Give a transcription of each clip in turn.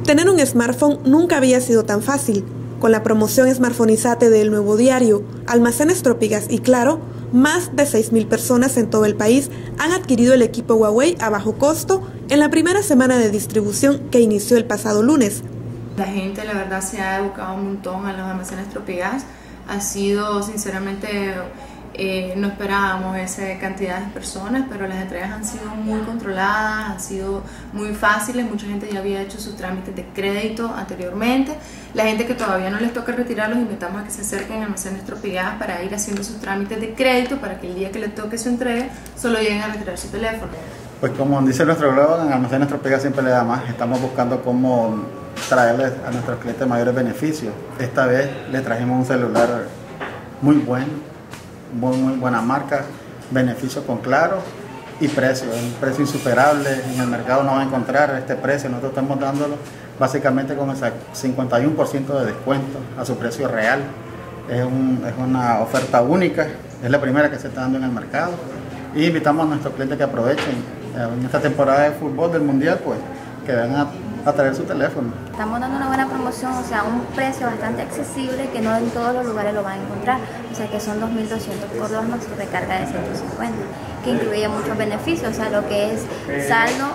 Tener un smartphone nunca había sido tan fácil. Con la promoción Smartphonizate del Nuevo Diario, Almacenes Tropigas y Claro, más de 6.000 personas en todo el país han adquirido el equipo Huawei a bajo costo en la primera semana de distribución que inició el pasado lunes. La gente, la verdad, se ha educado un montón a los almacenes Tropigas. Ha sido, sinceramente, no esperábamos esa cantidad de personas, pero las entregas han sido muy controladas, han sido muy fáciles. Mucha gente ya había hecho sus trámites de crédito anteriormente. La gente que todavía no les toca retirar, los invitamos a que se acerquen a almacenes Tropigas para ir haciendo sus trámites de crédito, para que el día que les toque su entrega solo lleguen a retirar su teléfono. Pues como dice nuestro blog, en Almacenes Tropigas siempre le da más. Estamos buscando cómo traerles a nuestros clientes mayores beneficios. Esta vez les trajimos un celular muy bueno, muy buena marca, beneficio con Claro y precio, es un precio insuperable. En el mercado no va a encontrar este precio. Nosotros estamos dándolo básicamente con ese 51% de descuento a su precio real. Es una oferta única, es la primera que se está dando en el mercado, y invitamos a nuestros clientes que aprovechen en esta temporada de fútbol del mundial, pues que vengan a traer su teléfono. Estamos dando una buena promoción, o sea, un precio bastante accesible que no en todos los lugares lo van a encontrar, o sea que son 2.200 por 2 más su recarga de 150, que incluye muchos beneficios, o sea, lo que es saldo,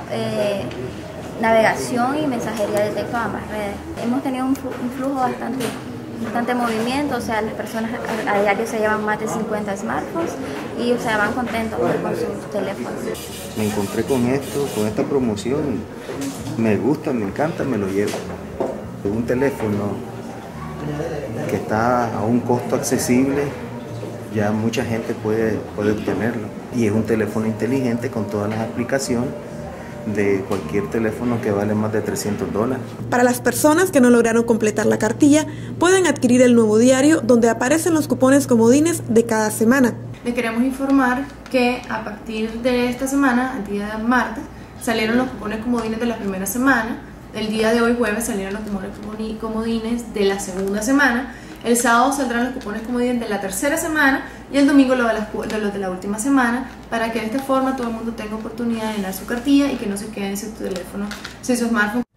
navegación y mensajería de texto a ambas redes. Hemos tenido un flujo bastante movimiento, o sea, las personas a diario se llevan más de 50 smartphones y, o sea, van contentos con sus teléfonos. Me encontré con esto, con esta promoción, me gusta, me encanta, me lo llevo. Un teléfono que está a un costo accesible, ya mucha gente puede obtenerlo. Y es un teléfono inteligente con todas las aplicaciones de cualquier teléfono que vale más de $300. Para las personas que no lograron completar la cartilla, pueden adquirir el Nuevo Diario, donde aparecen los cupones comodines de cada semana. Les queremos informar que a partir de esta semana, el día de martes, salieron los cupones comodines de la primera semana. El día de hoy, jueves, salieron los cupones comodines de la segunda semana. El sábado saldrán los cupones comodines de la tercera semana y el domingo los de la última semana, para que de esta forma todo el mundo tenga oportunidad de llenar su cartilla y que no se queden sin su teléfono, sin su smartphone.